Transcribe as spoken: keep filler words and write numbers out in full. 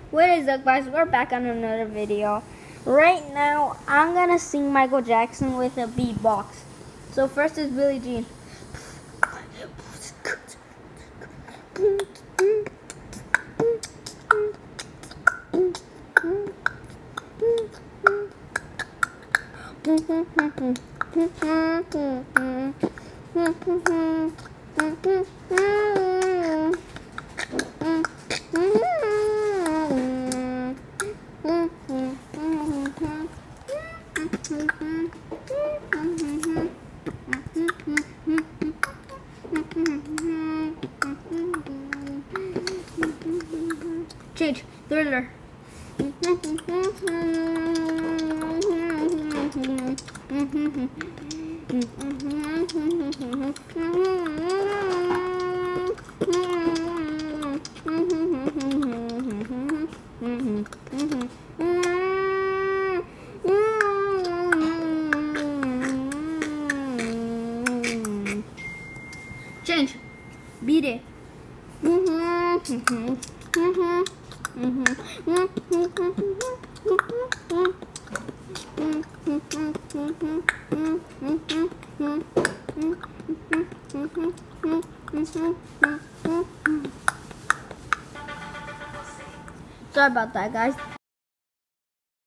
What is up, guys? We're back on another video. Right now, I'm gonna sing Michael Jackson with a beatbox. So first is Billie Jean. Change. Thriller. Change. Beat it. Sorry about that, guys.